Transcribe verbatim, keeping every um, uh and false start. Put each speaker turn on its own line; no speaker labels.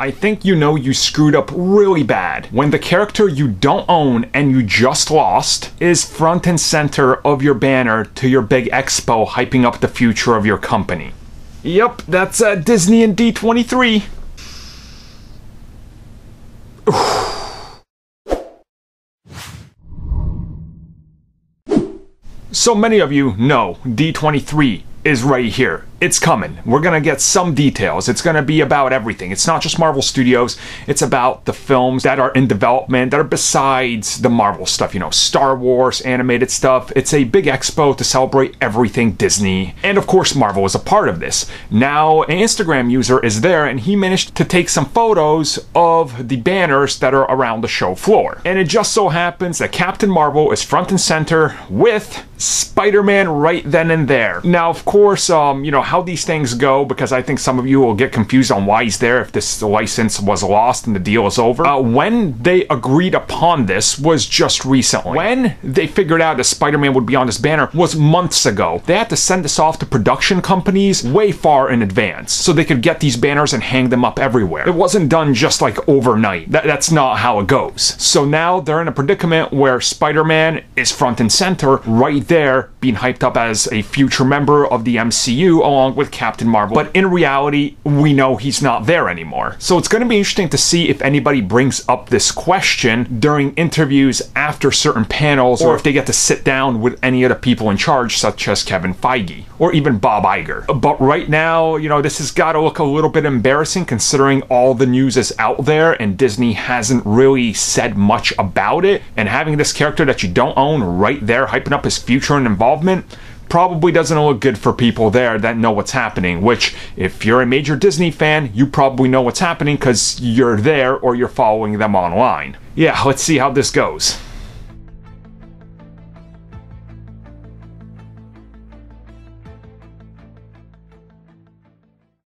I think you know you screwed up really bad when the character you don't own and you just lost is front and center of your banner to your big expo hyping up the future of your company. Yep, that's uh, Disney and D twenty-three. So many of you know D twenty-three is right here. It's coming. We're gonna get some details. It's gonna be about everything. It's not just Marvel Studios. It's about the films that are in development that are besides the Marvel stuff, you know, Star Wars, animated stuff. It's a big expo to celebrate everything Disney. And of course, Marvel is a part of this. Now, an Instagram user is there and he managed to take some photos of the banners that are around the show floor. And it just so happens that Captain Marvel is front and center with Spider-Man right then and there. Now, of course, um, you know, how these things go, because I think some of you will get confused on why he's there if this license was lost and the deal is over. Uh, when they agreed upon this was just recently. When they figured out that Spider-Man would be on this banner was months ago. They had to send this off to production companies way far in advance so they could get these banners and hang them up everywhere. It wasn't done just like overnight. That, that's not how it goes. So now they're in a predicament where Spider-Man is front and center right there, being hyped up as a future member of the M C U along with Captain Marvel. But in reality, we know he's not there anymore. So it's going to be interesting to see if anybody brings up this question during interviews after certain panels, or if they get to sit down with any of the people in charge, such as Kevin Feige or even Bob Iger. But right now, you know, this has got to look a little bit embarrassing considering all the news is out there and Disney hasn't really said much about it. And having this character that you don't own right there hyping up his future and involvement probably doesn't look good for people there that know what's happening, which if you're a major Disney fan, you probably know what's happening because you're there or you're following them online. Yeah, let's see how this goes.